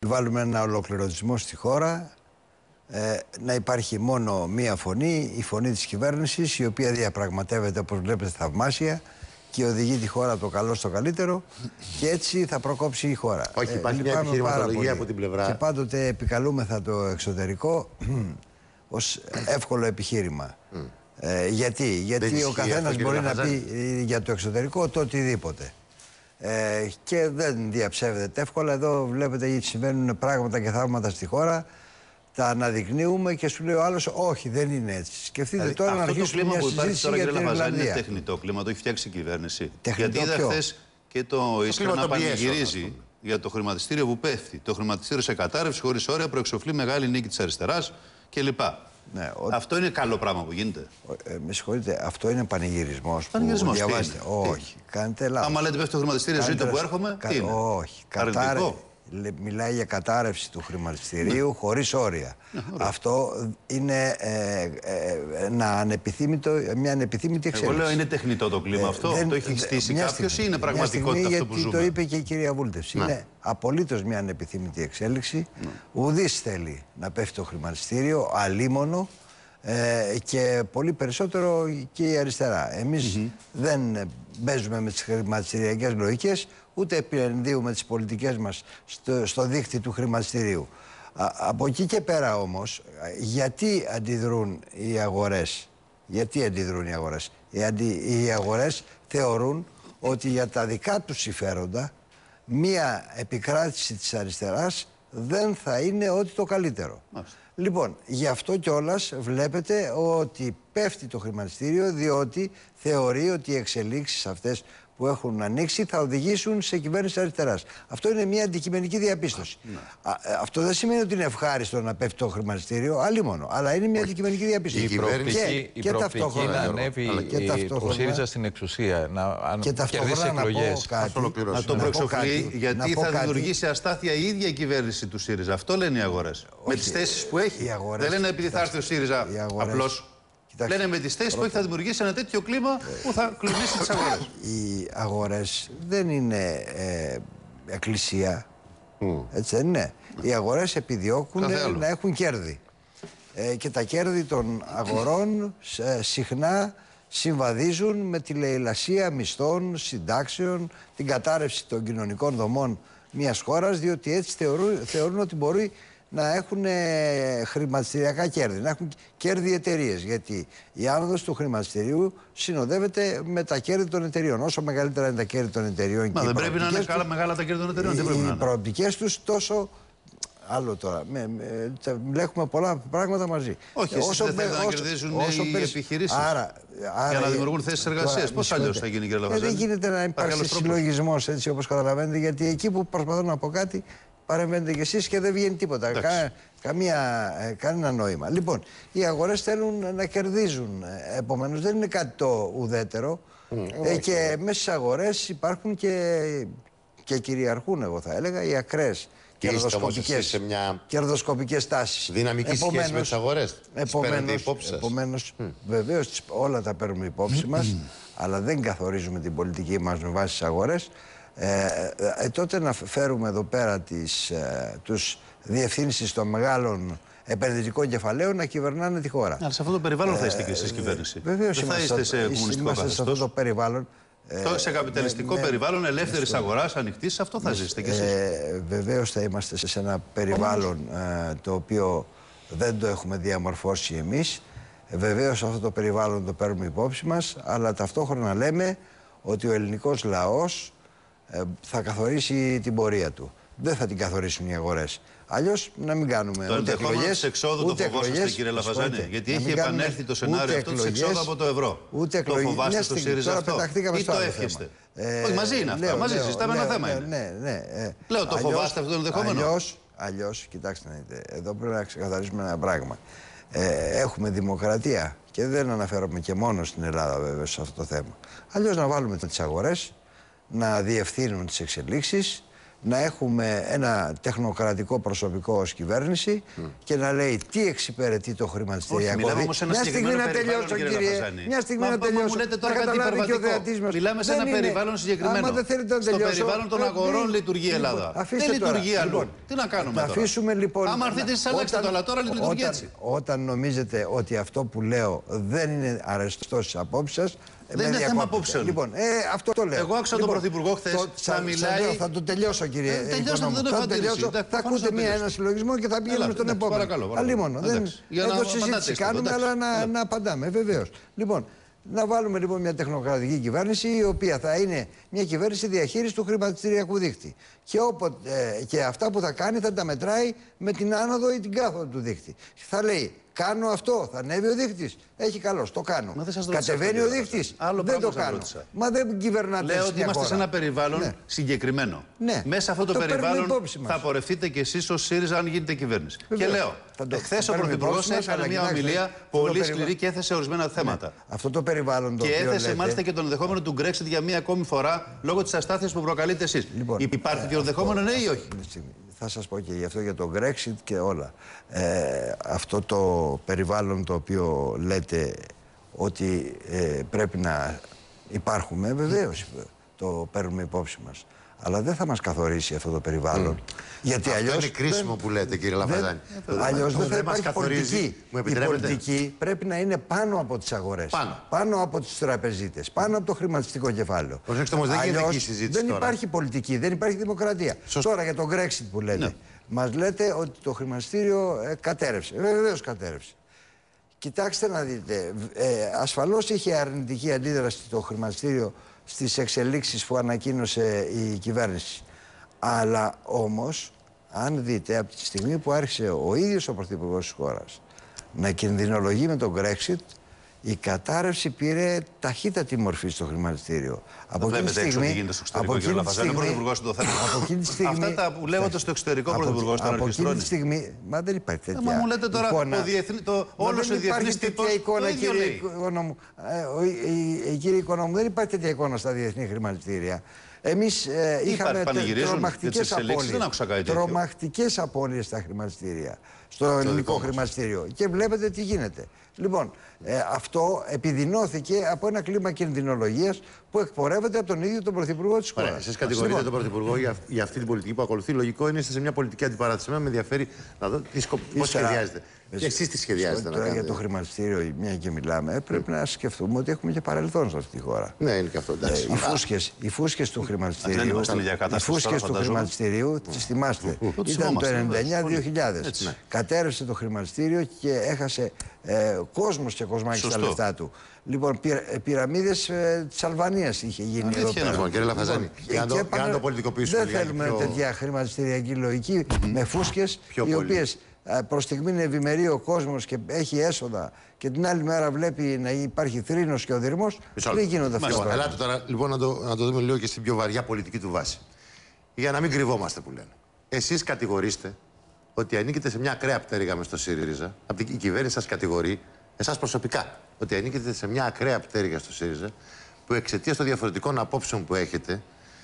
βάλουμε ένα ολοκληρωτισμό στη χώρα, να υπάρχει μόνο μία φωνή, η φωνή της κυβέρνησης, η οποία διαπραγματεύεται, όπως βλέπετε, θαυμάσια και οδηγεί τη χώρα από το καλό στο καλύτερο και έτσι θα προκόψει η χώρα. Όχι, υπάρχει μια επιχειρηματολογία από την πλευρά. Και πάντοτε επικαλούμεθα το εξωτερικό ως εύκολο επιχείρημα. Γιατί ο καθένας μπορεί να πει για το εξωτερικό το οτιδήποτε. Και δεν διαψεύδεται εύκολα. Εδώ βλέπετε γιατί συμβαίνουν πράγματα και θαύματα στη χώρα. Τα αναδεικνύουμε και σου λέει ο άλλος, όχι, δεν είναι έτσι. Σκεφτείτε τώρα να αρχίσουμε μια συζήτηση για την Ιρλανδία. Είναι τεχνητό κλίμα, το έχει φτιάξει η κυβέρνηση. Τεχνητό γιατί είδα χθες και το Ίσπρα να πανηγυρίζει για το χρηματιστήριο που πέφτει. Το χρηματιστήριο σε κατάρρευση, χωρίς όρια, προεξοφλεί μεγάλη νίκη της αριστεράς κλπ. Ναι, αυτό είναι καλό πράγμα που γίνεται. Με συγχωρείτε, αυτό είναι πανηγυρισμός. Πανηγυρισμός. Όχι, κάνετε λάθος. Άμα λέτε πέφτει το χρηματιστήριο, ζείτε που έρχομαι, τι είναι? Όχι, μιλάει για κατάρρευση του χρηματιστηρίου χωρίς όρια. Αυτό είναι μια ανεπιθύμητη εξέλιξη. Εγώ λέω είναι τεχνητό το κλίμα αυτό. Το έχει στήσει κάποιος ή είναι πραγματικότητα αυτό που ζούμε? Το είπε και η κυρία Βούλτευση. Είναι απολύτως μια ανεπιθύμητη εξέλιξη. Ουδής θέλει να πέφτει το χρηματιστήριο, αλίμονο. Και πολύ περισσότερο και η αριστερά. Εμείς δεν παίζουμε με τις χρηματιστηριακές λογικές, ούτε επενδύουμε τις πολιτικές μας στο δίχτυ του χρηματιστηρίου. Από εκεί και πέρα όμως, γιατί αντιδρούν οι αγορές? Οι αγορές θεωρούν ότι για τα δικά τους συμφέροντα μία επικράτηση της αριστεράς δεν θα είναι ό,τι το καλύτερο. Λοιπόν, γι' αυτό κιόλας βλέπετε ότι πέφτει το χρηματιστήριο, διότι θεωρεί ότι οι εξελίξεις αυτές που έχουν ανοίξει θα οδηγήσουν σε κυβέρνηση αριστεράς. Αυτό είναι μια αντικειμενική διαπίστωση. Αυτό δεν σημαίνει ότι είναι ευχάριστο να πέφτει το χρηματιστήριο, αλίμονο, αλλά είναι μια αντικειμενική διαπίστωση. Η προοπτική να ανέβει ο ΣΥΡΙΖΑ στην εξουσία, να κερδίσει εκλογές. Να τον προεξοφλεί, γιατί θα δημιουργήσει αστάθεια η ίδια η κυβέρνηση του ΣΥΡΙΖΑ. Αυτό λένε οι αγορές. Με τις θέσεις που έχει. Δεν λένε επειδή θα έρθει ο ΣΥΡΙΖΑ απλώς. Λένε με τις θέσεις που έχει θα δημιουργήσει ένα τέτοιο κλίμα που θα κλονίσει τις αγορές. Οι αγορές δεν είναι εκκλησία. Έτσι δεν είναι? Οι αγορές επιδιώκουν να έχουν κέρδη. Και τα κέρδη των αγορών συχνά συμβαδίζουν με τη λαιλασία μισθών, συντάξεων, την κατάρρευση των κοινωνικών δομών μιας χώρας, διότι έτσι θεωρούν ότι μπορεί να έχουν χρηματιστηριακά κέρδη, να έχουν κέρδη εταιρείες. Γιατί η άνοδος του χρηματιστηρίου συνοδεύεται με τα κέρδη των εταιρείων. Όσο μεγαλύτερα είναι τα κέρδη των εταιρείων, δεν πρέπει να είναι μεγάλα τα κέρδη των εταιρείων. Οι προοπτικές τους τόσο. Άλλο τώρα. Έχουμε πολλά πράγματα μαζί. Όχι, όσο δεν θέλουν να κερδίζουν οι επιχειρήσεις. Για να δημιουργούν θέσεις εργασίας. Πώς αλλιώς θα γίνει, κύριε Λαφαζάνη? Δεν γίνεται να υπάρξει συλλογισμός, έτσι όπως καταλαβαίνετε, γιατί εκεί που προσπαθώ να πω κάτι, παρεμβαίνετε κι εσείς και δεν βγαίνει τίποτα. Κανένα νόημα. Λοιπόν, οι αγορές θέλουν να κερδίζουν. Επομένως, δεν είναι κάτι το ουδέτερο. Και μέσα στις αγορές υπάρχουν και κυριαρχούν, εγώ θα έλεγα, οι ακραίες κερδοσκοπικές τάσεις. Δυναμική σχέση με τις αγορές. Επομένως, βεβαίως όλα τα παίρνουμε υπόψη μας, αλλά δεν καθορίζουμε την πολιτική μας με βάση τις αγορές. Τότε να φέρουμε εδώ πέρα τους διευθύνσεις των μεγάλων επενδυτικών κεφαλαίων να κυβερνάνε τη χώρα. Αλλά σε αυτό το περιβάλλον θα είστε και εσείς κυβέρνηση. Βεβαίως δεν θα είστε σε κομμουνιστικό καθεστώς. Σε αυτό το περιβάλλον. Σε καπιταλιστικό περιβάλλον ελεύθερης αγοράς, ανοιχτής, αυτό θα ζήσετε κι εσείς. Βεβαίως θα είμαστε σε ένα περιβάλλον το οποίο δεν το έχουμε διαμορφώσει εμείς. Βεβαίως αυτό το περιβάλλον το παίρνουμε υπόψη μας, αλλά ταυτόχρονα λέμε ότι ο ελληνικός λαός θα καθορίσει την πορεία του. Δεν θα την καθορίσουν οι αγορές. Αλλιώς να μην κάνουμε ούτε εκλογές. Το εξόδου το φοβόσαστε, κύριε Λαφαζάνη? Γιατί έχει επανέλθει το σενάριο αυτό της εξόδου από το ευρώ. Ούτε εκλογές. Το φοβάστε στο ΣΥΡΙΖΑ αυτό? Ή το εύχεστε? Όχι, μαζί είναι αυτά. Μαζί συζητάμε ένα θέμα. Λέω, το φοβάστε αυτό το ενδεχόμενο? Αλλιώς, κοιτάξτε να δείτε, εδώ πρέπει να ξεκαθαρίσουμε ένα πράγμα. Έχουμε δημοκρατία και δεν αναφέρομαι και μόνο στην Ελλάδα βέβαια σε αυτό το θέμα. Αλλιώς να βάλουμε τις αγορές να διευθύνουν τις εξελίξεις, να έχουμε ένα τεχνοκρατικό προσωπικό ως κυβέρνηση και να λέει τι εξυπηρετεί το χρηματιστηριακό δίκτυο. Μια στιγμή να τελειώσω, κύριε. Μια στιγμή να τελειώσω. Μου λέτε τώρα κάτι υπερβατικό. Μιλάμε σε ένα περιβάλλον συγκεκριμένο. Στο περιβάλλον των αγορών λειτουργεί η Ελλάδα. Δεν λειτουργεί αλλού. Τι να κάνουμε τώρα. Αφήσουμε λοιπόν. Άμα έρθετε εσείς αλλάξτε το, αλλά τώρα λειτουργεί έτσι. Όταν νομίζετε ότι αυτό που λέω δεν είναι αρεστό στις απόψεις σας. Δεν είναι θέμα απόψεων. Λοιπόν, αυτό το λέω. Εγώ άκουσα τον Πρωθυπουργό χθες να μιλάει. Θα το τελειώσω, κύριε. Θα ακούτε ένα συλλογισμό και θα πηγαίνουμε στον επόμενο. Αλλήμον. Εδώ συζήτηση κάνουμε, αλλά να απαντάμε, βεβαίως. Λοιπόν, να βάλουμε λοιπόν μια τεχνοκρατική κυβέρνηση, η οποία θα είναι μια κυβέρνηση διαχείρισης του χρηματιστηριακού δίκτυ. Και αυτά που θα κάνει θα τα μετράει με την άνοδο ή την κάθοδο του δίκτυ. Θα λέει, κάνω αυτό, θα ανέβει ο δείκτης. Έχει καλώς, το κάνω. Κατεβαίνει ο δείκτης, δεν το κάνω. Μα δεν κυβερνάτε. Λέω ότι είμαστε σε ένα περιβάλλον συγκεκριμένο. Μέσα σε αυτό το περιβάλλον θα πορευτείτε κι εσείς ως ΣΥΡΙΖΑ αν γίνετε κυβέρνηση. Και λέω, χθες ο Πρωθυπουργός έκανε μια ομιλία πολύ σκληρή και έθεσε ορισμένα θέματα. Αυτό το περιβάλλον το και έθεσε μάλιστα και τον ενδεχόμενο του Brexit για μία ακόμη φορά λόγω της αστάθειας που προκαλείτε εσείς. Υπάρχει και ενδεχόμενο, ναι ή όχι? Θα σας πω και γι' αυτό, για το Brexit και όλα. Αυτό το περιβάλλον το οποίο λέτε ότι πρέπει να υπάρχουμε, βεβαίως το παίρνουμε υπόψη μας. Αλλά δεν θα μας καθορίσει αυτό το περιβάλλον. Γιατί αυτό είναι κρίσιμο που λέτε, κύριε Λαφαζάνη. Αλλιώς δεν θα υπάρχει πολιτική. Η πολιτική πρέπει να είναι πάνω από τις αγορές. Πάνω από τους τραπεζίτες. Πάνω από το χρηματιστικό κεφάλαιο. Προσέξτε όμως, δεν γίνεται εκεί η συζήτηση. Δεν υπάρχει πολιτική, δεν υπάρχει δημοκρατία. Τώρα για το Brexit που λέτε. Μας λέτε ότι το χρηματιστήριο κατέρευσε. Βεβαίως κατέρευσε. Κοιτάξτε να δείτε. Ασφαλώς είχε αρνητική αντίδραση το χρηματιστήριο στις εξελίξεις που ανακοίνωσε η κυβέρνηση. Αλλά όμως, αν δείτε, από τη στιγμή που άρχισε ο ίδιος ο Πρωθυπουργός της χώρας να κινδυνολογεί με τον Brexit, η κατάρρευση πήρε ταχύτατη μορφή στο χρηματιστήριο. Από εκείνη τη στιγμή. Από εκείνη τη στιγμή. Αυτά τα που λέγονται στο εξωτερικό Πρωθυπουργός των Αρχιστρών. Από εκείνη τη στιγμή. Μα δεν υπάρχει τέτοια εικόνα. Μα μου λέτε τώρα όλος ο διεθνής τύπος. Κύριε Οικονόμου, δεν υπάρχει τέτοια εικόνα στα διεθνή χρηματιστήρια. Εμείς είχαμε τρομακτικές απώλειες στα χρηματιστήρια, στο ελληνικό χρηματιστήριο. Και βλέπετε τι γίνεται. Λοιπόν, αυτό επιδεινώθηκε από ένα κλίμα κινδυνολογίας που εκπορεύεται από τον ίδιο τον Πρωθυπουργό της χώρας. Εσείς κατηγορείτε τον Πρωθυπουργό για αυτή την πολιτική που ακολουθεί. Λογικό είναι, είστε σε μια πολιτική αντιπαράθεση. Με ενδιαφέρει να δω πώς σχεδιάζετε. Και εσείς τι σχεδιάζετε να κάνετε. Για το χρηματιστήριο, μια και μιλάμε, πρέπει να σκεφτούμε ότι έχουμε και παρελθόν σε αυτή τη χώρα. Ναι, είναι και αυτό. Οι φούσκες του χρηματιστηρίου, τις θυμάστε. Ήταν το 1999-2000. Κατέρευσε το χρηματιστήριο και έχασε κόσμος και κοσμάκι στα λεφτά του. Λοιπόν, πυραμίδες της Αλβανίας είχε γίνει εδώ πέρα. Λοιπόν, κύριε Λαφαζάνη, και αν το πολιτικοποιήσουμε. Δεν θέλουμε τέτοια χρηματιστηριακή λογική με φούσκες οι οποίες προς στιγμή είναι ευημερεί ο κόσμος και έχει έσοδα και την άλλη μέρα βλέπει να υπάρχει θρήνος και ο δειρμός. Δεν γίνονται αυτά. Ελάτε τώρα λοιπόν να το δούμε λίγο και στην πιο βαριά πολιτική του βάση. Για να μην κρυβόμαστε που λένε. Εσείς κατηγορείστε ότι ανήκετε σε μια ακραία πτέρυγα μες στο ΣΥΡΙΖΑ. Η κυβέρνηση σας κατηγορεί, εσάς προσωπικά, ότι ανήκετε σε μια ακραία πτέρυγα στο ΣΥΡΙΖΑ που εξαιτίας των διαφορετικών απόψεων που έχετε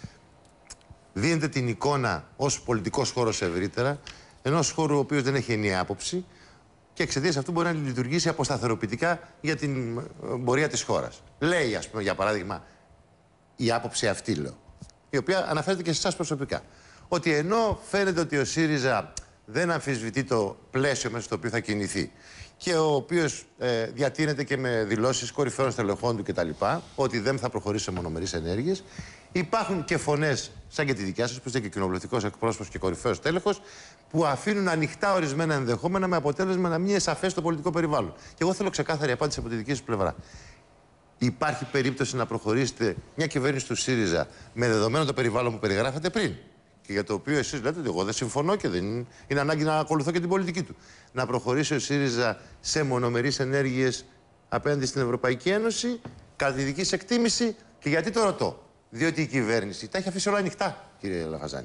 δίνετε την εικόνα ως πολιτικός χώρος ευρύτερα ενός χώρου ο οποίος δεν έχει ενιαία άποψη και εξαιτίας αυτού μπορεί να λειτουργήσει αποσταθεροποιητικά για την πορεία της χώρας. Λέει, ας πούμε, για παράδειγμα, η άποψη αυτή, λέω, η οποία αναφέρεται και σε εσάς προσωπικά, ότι ενώ φαίνεται ότι ο ΣΥΡΙΖΑ δεν αμφισβητεί το πλαίσιο μέσα στο οποίο θα κινηθεί και ο οποίος διατείνεται και με δηλώσεις κορυφαίων στελεχών του κτλ., ότι δεν θα προχωρήσει σε μονομερείς ενέργειες, υπάρχουν και φωνές, σαν και τη δικιά σας, που είστε και κοινοβουλευτικός εκπρόσωπος και κορυφαίος τέλεχος, που αφήνουν ανοιχτά ορισμένα ενδεχόμενα με αποτέλεσμα να μην είναι σαφές το πολιτικό περιβάλλον. Και εγώ θέλω ξεκάθαρη απάντηση από τη δική σας πλευρά. Υπάρχει περίπτωση να προχωρήσετε μια κυβέρνηση του ΣΥΡΙΖΑ με δεδομένο το περιβάλλον που περιγράφατε πριν, και για το οποίο εσείς λέτε ότι εγώ δεν συμφωνώ και δεν είναι ανάγκη να ακολουθώ και την πολιτική του, να προχωρήσει ο ΣΥΡΙΖΑ σε μονομερείς ενέργειες απέναντι στην Ευρωπαϊκή Ένωση, κατά τη δική σας εκτίμηση? Και γιατί το ρωτώ? Διότι η κυβέρνηση τα έχει αφήσει όλα ανοιχτά, κύριε Λαφαζάνη.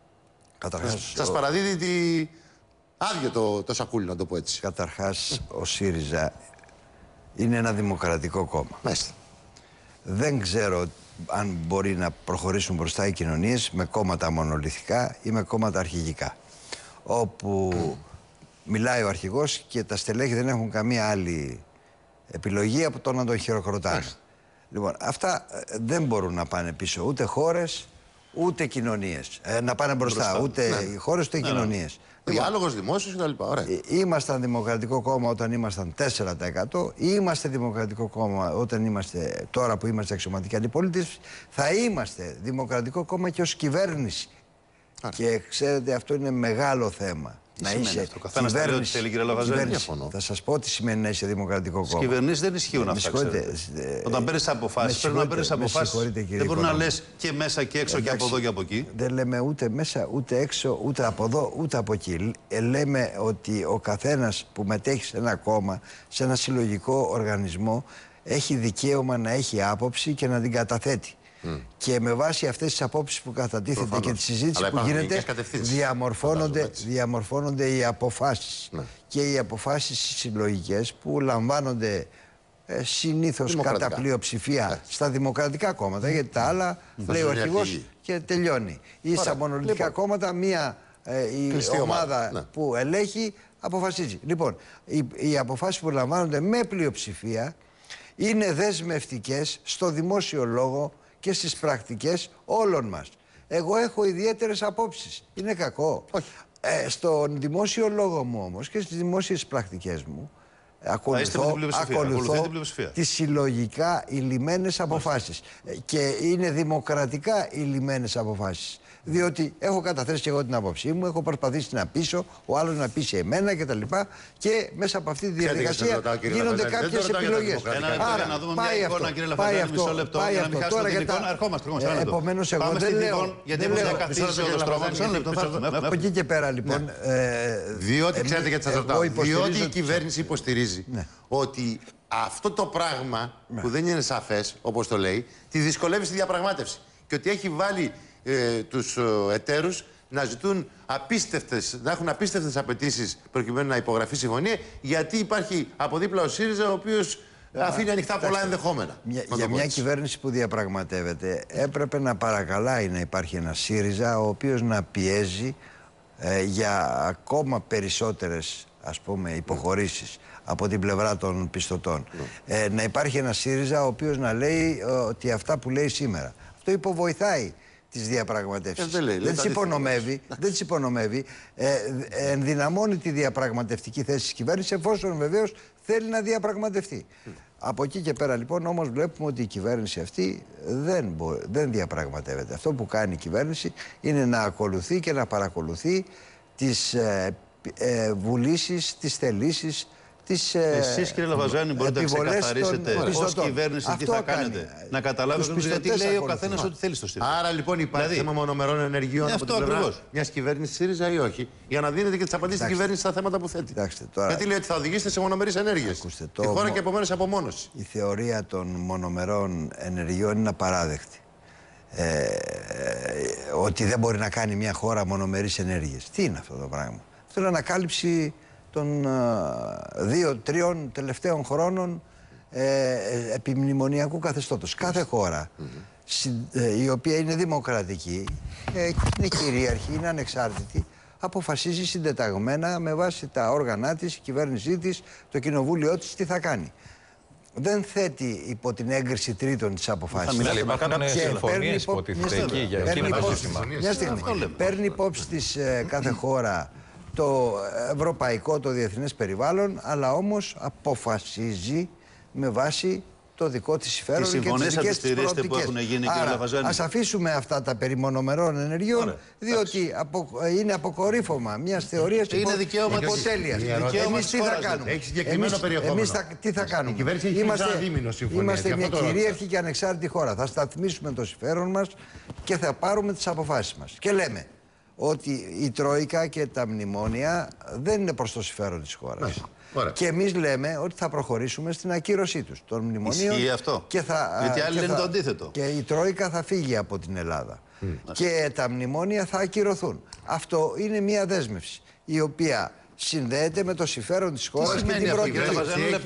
Σας παραδίδει άδειο το σακούλι, να το πω έτσι. Καταρχάς, ο ΣΥΡΙΖΑ είναι ένα δημοκρατικό κόμμα. Μάλιστα. Δεν ξέρω αν μπορεί να προχωρήσουν μπροστά οι κοινωνίες με κόμματα μονολυθικά ή με κόμματα αρχηγικά. Όπου μιλάει ο αρχηγός και τα στελέχη δεν έχουν καμία άλλη επιλογή από το να τον χειροκροτάνε. Λοιπόν, αυτά δεν μπορούν να πάνε πίσω ούτε χώρες, ούτε κοινωνίες. Να πάνε μπροστά, ούτε οι χώρες, ούτε οι κοινωνίες. Διάλογος δημόσιος κτλ. Ήμασταν Δημοκρατικό Κόμμα όταν ήμασταν 4%. Είμαστε Δημοκρατικό Κόμμα όταν είμαστε, τώρα που είμαστε αξιωματική αντιπολίτευση. Θα είμαστε Δημοκρατικό Κόμμα και ως κυβέρνηση. Και ξέρετε, αυτό είναι μεγάλο θέμα. Να είσαι κυβέρνηση. Θα σας πω τι σημαίνει να είσαι Δημοκρατικό Κόμμα. Στις κυβερνήσεις δεν ισχύουν αυτά. Όταν παίρνεις αποφάσεις, πρέπει να παίρνεις αποφάσεις. Δεν μπορεί να λες και μέσα και έξω και από εδώ και από εκεί. Δεν λέμε ούτε μέσα, ούτε έξω, ούτε από εδώ, ούτε από εκεί. Λέμε ότι ο καθένας που μετέχει σε ένα κόμμα, σε ένα συλλογικό οργανισμό, έχει δικαίωμα να έχει άποψη και να την καταθέτει. Και με βάση αυτές τις απόψεις που κατατίθεται και τη συζήτηση που γίνεται, διαμορφώνονται οι αποφάσεις. Και οι αποφάσεις συλλογικές που λαμβάνονται συνήθως κατά πλειοψηφία στα δημοκρατικά κόμματα, γιατί τα άλλα λέει ο αρχηγός και τελειώνει. Ή στα μονολυθικά κόμματα η ομάδα που ελέγχει αποφασίζει. Λοιπόν, οι αποφάσεις που λαμβάνονται με πλειοψηφία είναι δεσμευτικές στο δημόσιο λόγο και στις πρακτικές όλων μας. Εγώ έχω ιδιαίτερες απόψεις. Είναι κακό? Όχι. Στον δημόσιο λόγο μου όμως και στις δημόσιες πρακτικές μου ακολουθώ τις συλλογικά υλημένες αποφάσεις. Και είναι δημοκρατικά υλημένες αποφάσεις. Διότι έχω καταθέσει και εγώ την άποψή μου, έχω προσπαθήσει να πείσω, ο άλλος να πείσει εμένα κτλ. Και μέσα από αυτή τη διαδικασία γίνονται κάποιες επιλογές. Άρα πάει αυτό. Πάει αυτό. Πάει αυτό. Τώρα επομένως εγώ δεν λέω. Από εκεί και πέρα λοιπόν. Διότι ξέρετε γιατί σας ρωτάω. Διότι η κυβέρνηση υποστηρίζει ότι αυτό το πράγμα που δεν είναι σαφές, όπως το λέει, τη δυσκολεύει στη διαπραγμάτευση. Και ότι έχει βάλει τους εταίρους να έχουν απίστευτες απαιτήσεις προκειμένου να υπογραφεί συμφωνία, γιατί υπάρχει από δίπλα ο ΣΥΡΙΖΑ, ο οποίος αφήνει ανοιχτά πολλά ενδεχόμενα. Για μια κυβέρνηση που διαπραγματεύεται έπρεπε να παρακαλάει να υπάρχει ένα ΣΥΡΙΖΑ ο οποίος να πιέζει για ακόμα περισσότερες, ας πούμε, υποχωρήσεις από την πλευρά των πιστωτών. Να υπάρχει ένα ΣΥΡΙΖΑ ο οποίος να λέει ότι αυτά που λέει σήμερα. Αυτό υποβοηθάει τις διαπραγματεύσεις. Δεν τις υπονομεύει. Ενδυναμώνει τη διαπραγματευτική θέση της κυβέρνησης, εφόσον βεβαίως θέλει να διαπραγματευτεί. Από εκεί και πέρα λοιπόν όμως βλέπουμε ότι η κυβέρνηση αυτή δεν διαπραγματεύεται. Αυτό που κάνει η κυβέρνηση είναι να ακολουθεί και να παρακολουθεί τις βουλήσεις, τις θελήσεις, εσείς κύριε Λαβαζάνη μπορείτε να ξεκαθαρίσετε ως κυβέρνηση τι θα κάνετε? Να καταλάβετε γιατί λέει ο καθένας ό,τι θέλει στο ΣΥΡΙΖΑ. Άρα λοιπόν υπάρχει θέμα μονομερών ενεργειών από την πλευρά μιας κυβέρνησης ΣΥΡΙΖΑ ή όχι? Για να δίνετε και τις απαντήσεις στην κυβέρνηση στα θέματα που θέτει. Γιατί λέει ότι θα οδηγήσετε σε μονομερείς ενέργειες. Τη χώρα και επομένως απομόνωση. Η θεωρία των μονομερών ενεργειών είναι απαράδεκτη. Ότι δεν μπορεί να κάνει μια χώρα μονομερείς ενέργειες. Τι είναι αυτό το πράγμα? Αυτό είναι ανακάλυψη των 2-3 τελευταίων χρόνων επιμνημονιακού καθεστώτος. Κάθε χώρα η οποία είναι δημοκρατική, είναι κυρίαρχη, είναι ανεξάρτητη, αποφασίζει συντεταγμένα με βάση τα όργανα της, η κυβέρνησή της, το κοινοβούλιο της, τι θα κάνει. Δεν θέτει υπό την έγκριση τρίτων τις αποφάσεις. Παίρνει υπόψη της κάθε χώρα το ευρωπαϊκό, το διεθνές περιβάλλον, αλλά όμως αποφασίζει με βάση το δικό της συμφέρον και τις δικές της προοπτικές. Άρα, ας αφήσουμε αυτά τα περί μονομερών ενεργειών, διότι είναι αποκορύφωμα μιας θεωρίας υποτέλειας. Εμείς τι θα κάνουμε? Εμείς τι θα κάνουμε? Είμαστε μια κυρίαρχη και ανεξάρτητη χώρα. Θα σταθμίσουμε το συμφέρον μας και θα πάρουμε τις αποφάσεις μας. Και λέμε ότι η Τρόικα και τα μνημόνια δεν είναι προς το συμφέρον της χώρας. Και εμείς λέμε ότι θα προχωρήσουμε στην ακύρωσή τους των μνημονίων. Ισχύει αυτό? Γιατί άλλοι λένε το αντίθετο. Και η Τρόικα θα φύγει από την Ελλάδα. Και τα μνημόνια θα ακυρωθούν. Αυτό είναι μια δέσμευση η οποία συνδέεται με το συμφέρον της χώρας και την πρόκληση.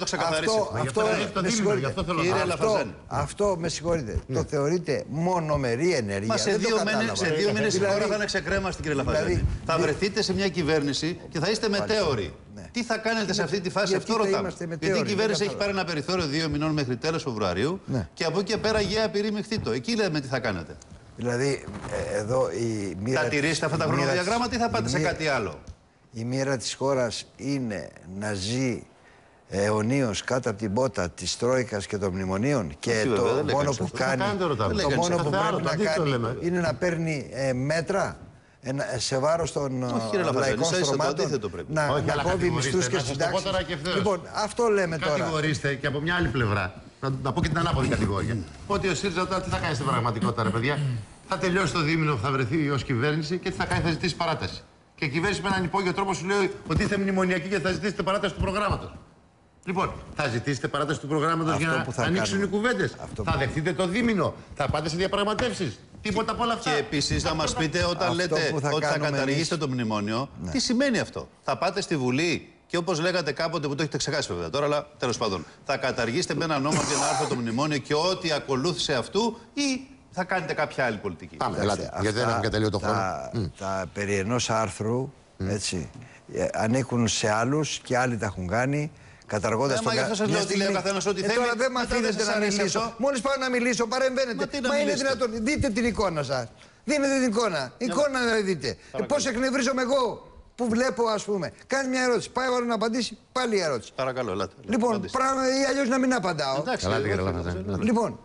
Αυτό με συγχωρείτε. Το θεωρείτε μονομερή ενέργεια. Μα σε 2 μήνες η χώρα θα είναι ξεκρέμαστη, κύριε Λαφαζάνη. Θα βρεθείτε σε μια κυβέρνηση και θα είστε μετέωροι. Τι θα κάνετε σε αυτή τη φάση, αυτό ρωτάμε. Γιατί η κυβέρνηση έχει πάρει ένα περιθώριο 2 μηνών μέχρι τέλος Φεβρουαρίου και από εκεί και πέρα γέα πυρήμιχτήτο. Εκεί λέμε τι θα κάνετε. Δηλαδή, εδώ η μοίρα. Θα τηρήσετε αυτά τα χρονοδιαγράμματα ή θα πάτε σε κάτι άλλο? Η μοίρα της χώρας είναι να ζει αιωνίως κάτω από την πότα της Τρόικας και των μνημονίων και το μόνο που κάνει, πρέπει να κάνει είναι να παίρνει μέτρα σε βάρος των λαϊκών στρωμάτων, να κόβει μισθούς και συντάξεις. Λοιπόν, αυτό λέμε τώρα. Κατηγορήστε και από μια άλλη πλευρά, να πω και την ανάποδη κατηγορία, ότι ο ΣΥΡΙΖΑ τώρα τι θα κάνει στην πραγματικότητα, ρε παιδιά? Θα τελειώσει το δίμηνο που θα βρεθεί ως κυβέρνηση και τι θα κάνει? Θα ζητήσει παράταση. Και η κυβέρνηση με έναν υπόγειο τρόπο σου λέει ότι είστε μνημονιακοί και θα ζητήσετε παράταση του προγράμματος. Λοιπόν, θα ζητήσετε παράταση του προγράμματος για να ανοίξουν οι κουβέντες. Θα δεχτείτε το δίμηνο, θα πάτε σε διαπραγματεύσεις. Τίποτα από όλα αυτά. Και επίσης να μας πείτε όταν λέτε ότι θα καταργήσετε το μνημόνιο, τι σημαίνει αυτό? Θα πάτε στη Βουλή και όπως λέγατε κάποτε, που το έχετε ξεχάσει βέβαια τώρα, αλλά τέλος πάντων, θα καταργήσετε με ένα νόμο για να έρθει το μνημόνιο και ό,τι ακολούθησε αυτού, ή θα κάνετε κάποια άλλη πολιτική? Πάμε, ελάτε, γιατί δεν έχουμε κατελείω το χρόνο. Τα περί ενός άρθρου, έτσι, ανήκουν σε άλλους και άλλοι τα έχουν κάνει. Καταργώντας τον καθένα. Τώρα δεν με αφήνετε να μιλήσω. Μόλις πάω να μιλήσω, παρεμβαίνετε. Μα είναι δυνατόν? Δείτε την εικόνα σας. Δείτε την εικόνα. Εικόνα να δείτε. Πώς εκνευρίζομαι εγώ που βλέπω, ας πούμε. Κάνει μια ερώτηση. Πάει ο να απαντήσει, πάλι η ερώτηση. Παρακαλώ, ελάτε. Λοιπόν, ή αλλιώς να μην απαντάω. Λοιπόν,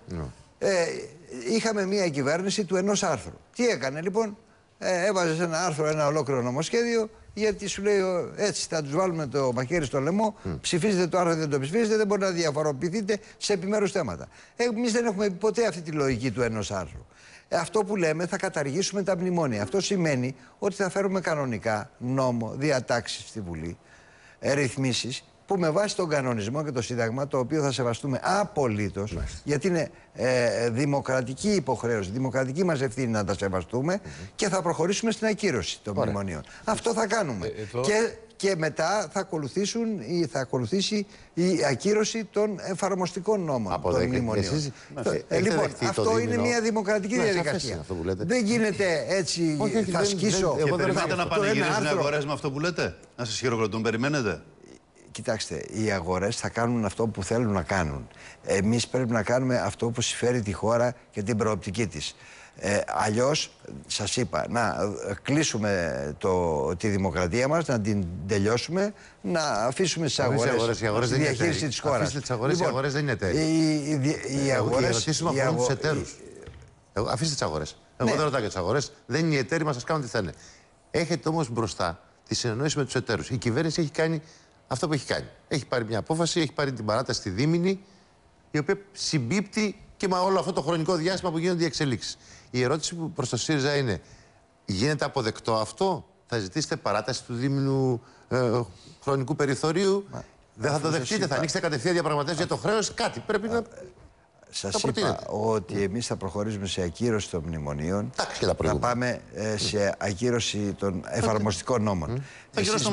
είχαμε μια κυβέρνηση του ενός άρθρου. Τι έκανε λοιπόν? Έβαζε σε ένα άρθρο ένα ολόκληρο νομοσχέδιο, γιατί σου λέει έτσι θα τους βάλουμε το μαχαίρι στο λαιμό, ψηφίζετε το άρθρο, δεν το ψηφίζετε, δεν μπορεί να διαφοροποιηθείτε σε επιμέρους θέματα. Εμείς δεν έχουμε ποτέ αυτή τη λογική του ενός άρθρου. Αυτό που λέμε, θα καταργήσουμε τα μνημόνια. Αυτό σημαίνει ότι θα φέρουμε κανονικά νόμο, διατάξεις στη Βουλή, ρυθμίσεις, που με βάση τον κανονισμό και το Σύνταγμα, το οποίο θα σεβαστούμε απολύτως, γιατί είναι δημοκρατική υποχρέωση, δημοκρατική μας ευθύνη να τα σεβαστούμε, και θα προχωρήσουμε στην ακύρωση των μνημονίων. Αυτό θα κάνουμε. Και μετά θα ακολουθήσει η ακύρωση των εφαρμοστικών νόμων των μνημονίων. Λοιπόν, αυτό είναι μια δημοκρατική διαδικασία. Δεν γίνεται έτσι, θα σκίσω. Και περιμένετε να πανηγυρίζουν οι αγορές με αυτό που λέτε? Να σας χειροκροτούν, περιμένετε? Κοιτάξτε, οι αγορές θα κάνουν αυτό που θέλουν να κάνουν. Εμείς πρέπει να κάνουμε αυτό που συμφέρει τη χώρα και την προοπτική της. Αλλιώς, σας είπα, να κλείσουμε τη δημοκρατία μας, να την τελειώσουμε, να αφήσουμε τις αγορές στη διαχείριση της χώρας. Αφήστε τις αγορές, οι αγορές δεν είναι εταίροι. Οι αγορές... τους εταίρους. Αφήστε τις αγορές. Εγώ δεν ρωτάω για τις αγορές, δεν είναι οι εταίροι μας, σας κάνουν τι θα είναι. Έχετε όμως μπροστά τη συνεννόηση με τους εταίρους. Η κυβέρνηση έχει κάνει αυτό που έχει κάνει. Έχει πάρει μια απόφαση, έχει πάρει την παράταση στη δίμηνη, η οποία συμπίπτει και με όλο αυτό το χρονικό διάστημα που γίνονται οι εξελίξεις. Η ερώτηση προς το ΣΥΡΙΖΑ είναι: γίνεται αποδεκτό αυτό? Θα ζητήσετε παράταση του δίμηνου χρονικού περιθωρίου? Δεν θα το δεχτείτε? Θα ανοίξετε κατευθείαν διαπραγματεύσεις για το χρέος? Κάτι πρέπει να. Σας είπα ότι εμείς θα προχωρήσουμε σε ακύρωση των μνημονίων. Θα πάμε σε ακύρωση των εφαρμοστικών νόμων. Εσείς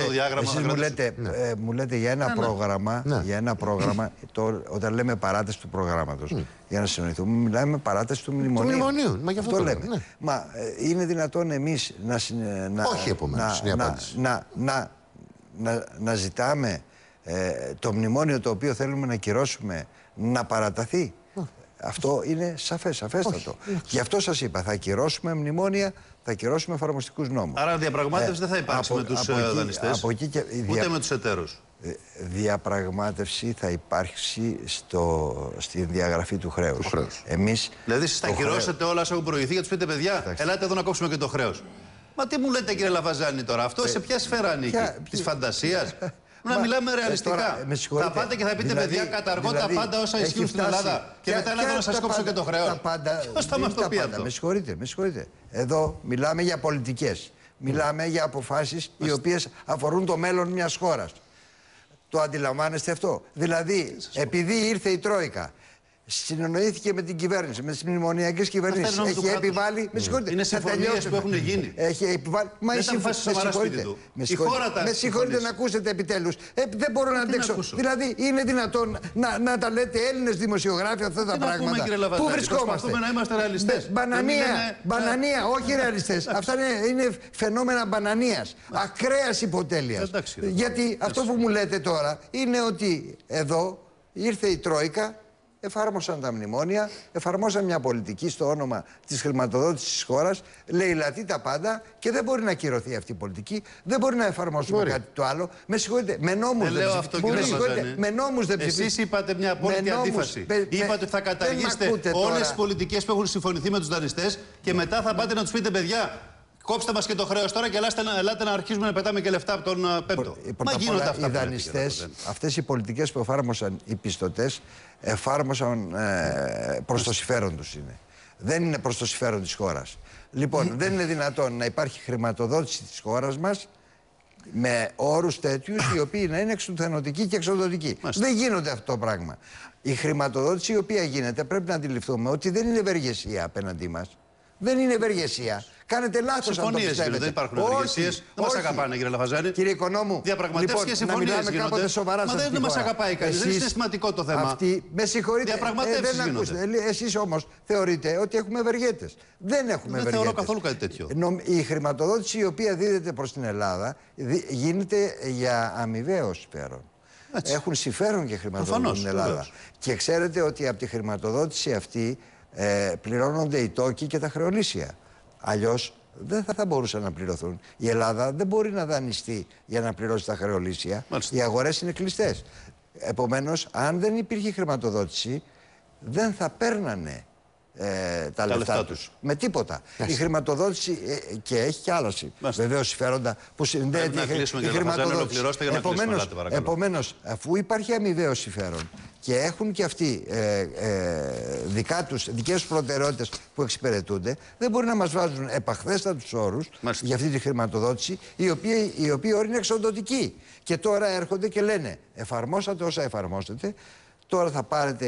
μου λέτε για ένα πρόγραμμα, όταν λέμε παράταση του προγράμματος, για να συνοηθούμε, μιλάμε παράταση του μνημονίου. Μα γι' αυτό το λέμε. Μα είναι δυνατόν εμείς να ζητάμε το μνημόνιο το οποίο θέλουμε να ακυρώσουμε να παραταθεί? Αυτό είναι σαφέστατο. Γι' αυτό σας είπα, θα ακυρώσουμε μνημόνια, θα ακυρώσουμε εφαρμοστικούς νόμους. Άρα διαπραγμάτευση δεν θα υπάρξει με τους δανειστές, ούτε με τους εταίρους. Διαπραγμάτευση θα υπάρξει στη διαγραφή του χρέους. Δηλαδή θα ακυρώσετε όλα όσα έχουν προηγηθεί και τους πείτε: παιδιά, ελάτε εδώ να κόψουμε και το χρέος. Μα τι μου λέτε, κύριε Λαφαζάνη, τώρα? Αυτό σε ποια σφαίρα ανήκει? Της φαντασίας? Να μιλάμε ρεαλιστικά. Θα πάτε και θα πείτε: παιδιά, καταργώ τα πάντα όσα ισχύουν στην Ελλάδα. Και μετά να σας κόψω και το χρέος. Ποιος θα μας το πει αυτό? Με συγχωρείτε. Εδώ μιλάμε για πολιτικές. Μιλάμε για αποφάσεις οι οποίες αφορούν το μέλλον μιας χώρας. Το αντιλαμβάνεστε αυτό? Δηλαδή, επειδή ήρθε η Τρόικα συνεννοήθηκε με την κυβέρνηση, με τις μνημονιακές κυβερνήσεις. Έχει επιβάλει. Με συγχωρείτε. Είναι συμφωνίες που έχουν γίνει. Έχει επιβάλει. Μα με συγχωρείτε να ακούσετε επιτέλους. Δεν μπορώ να αντέξω. Δηλαδή, είναι δυνατόν να τα λέτε Έλληνες δημοσιογράφοι αυτά τα πράγματα? Πού βρισκόμαστε? Προσπαθούμε να είμαστε ρεαλιστές. Μπανανία, όχι ρεαλιστές. Αυτά είναι φαινόμενα μπανανίας. Ακραίας υποτέλειας. Γιατί αυτό που μου λέτε τώρα είναι ότι εδώ ήρθε η Τρόικα. Εφάρμοσαν τα μνημόνια, εφαρμόσαν μια πολιτική στο όνομα της χρηματοδότησης της χώρας, λαιλατεί τα πάντα και δεν μπορεί να ακυρωθεί αυτή η πολιτική, δεν μπορεί να εφαρμόσουμε κάτι το άλλο. Με συγχωρείτε, με νόμους δεν ψηφίζουν. Εσείς είπατε μια απόλυτη αντίφαση. Είπατε ότι θα καταργήσετε όλες τις πολιτικές που έχουν συμφωνηθεί με τους δανειστές και μετά θα πάτε να τους πείτε, παιδιά, κόψτε μας και το χρέος τώρα και ελάτε να αρχίσουμε να πετάμε και λεφτά από τον Πέμπτο. Μα γίνονται αυτά. Οι δανειστές, αυτές οι πολιτικές που εφάρμοσαν οι πιστωτές, εφάρμοσαν προς το συμφέρον τους είναι. Δεν είναι προς το συμφέρον της χώρας. Λοιπόν, δεν είναι δυνατόν να υπάρχει χρηματοδότηση της χώρας μας με όρους τέτοιους οι οποίοι να είναι εξουθενωτικοί και εξοδοτικοί. Δεν γίνονται αυτό το πράγμα. Η χρηματοδότηση η οποία γίνεται πρέπει να αντιληφθούμε ότι δεν είναι ευεργεσία απέναντί μας. Δεν είναι ευεργεσία. Κάνετε λάθος αν το πιστεύετε. Δεν υπάρχουν ευεργεσίες. Δεν μας αγαπάνε, κύριε Λαφαζάνη. Κύριε Οικονόμου, διαπραγματεύσεις και συμφωνίες γίνονται. Μα δεν μας αγαπάει κανείς. Δεν είναι συναισθηματικό το θέμα. Με συγχωρείτε. Διαπραγματεύσεις γίνονται. Εσείς όμως θεωρείτε ότι έχουμε ευεργέτες. Δεν έχουμε ευεργέτες. Δεν θεωρώ καθόλου κάτι τέτοιο. Η χρηματοδότηση η οποία δίδεται προς την Ελλάδα γίνεται για αμοιβαίο συμφέρον. Έχουν συμφέρον και χρηματοδοτούν την Ελλάδα. Και ξέρετε ότι από τη χρηματοδότηση αυτή πληρώνονται οι τόκοι και τα χρεολύσια. Αλλιώς δεν θα μπορούσαν να πληρωθούν. Η Ελλάδα δεν μπορεί να δανειστεί για να πληρώσει τα χρεολύσια. Οι αγορές είναι κλειστές. Επομένως, αν δεν υπήρχε χρηματοδότηση, δεν θα παίρνανε τα λεφτά τους. Με τίποτα. Η χρηματοδότηση και έχει κι άλλα βεβαίως συμφέροντα που συνδέεται η χρηματοδότηση. Επομένως, αφού υπάρχει αμοιβαίο συμφέρον και έχουν και αυτοί δικές τους προτεραιότητες που εξυπηρετούνται, δεν μπορεί να μας βάζουν επαχθέστατους όρους για αυτή τη χρηματοδότηση, οι οποίοι όροι είναι εξοδοτικοί. Και τώρα έρχονται και λένε, εφαρμόσατε όσα εφαρμόσετε, τώρα θα πάρετε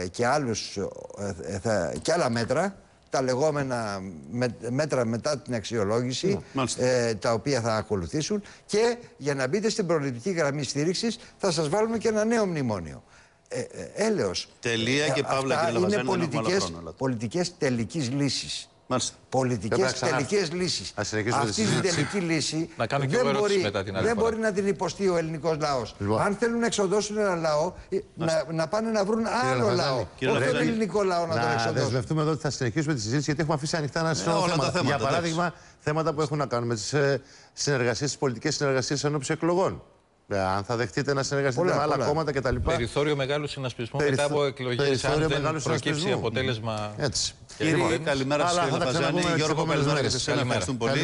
και άλλα μέτρα, τα λεγόμενα μέτρα μετά την αξιολόγηση, τα οποία θα ακολουθήσουν, και για να μπείτε στην προληπτική γραμμή στήριξης θα σας βάλουμε και ένα νέο μνημόνιο. Έλεος. Τελεία και παύλα, κύριε Λαβαζάνη, πολιτικές τελικής λύσης. Πολιτικές τελικές λύσεις. Αυτή την τελική λύση δεν μπορεί να την υποστεί ο ελληνικός λαός. Αν θέλουν να εξοδώσουν ένα λαό, να πάνε να βρουν άλλο λαό. Όχι τον ελληνικό λαό να τον εξοδώσουν. Να δεσμευτούμε εδώ ότι θα συνεχίσουμε τη συζήτηση, γιατί έχουμε αφήσει ανοιχτά ένα σωρό θέματα. Για παράδειγμα, θέματα που έχουν να κάνουν με τις συνεργασίες, τις πολιτικές συνεργασίες ενόψει εκλογών. Αν θα δεχτείτε να συνεργαστείτε με άλλα κόμματα κτλ. Περιθώριο μεγάλου συνασπισμού μετά από εκλογές. Αν δεν προκύψει αποτέλεσμα. Κύριε, καλημέρα σας, κύριε Λαφαζάνη. Γιώργο, καλημέρα και σας. Ευχαριστούμε πολύ.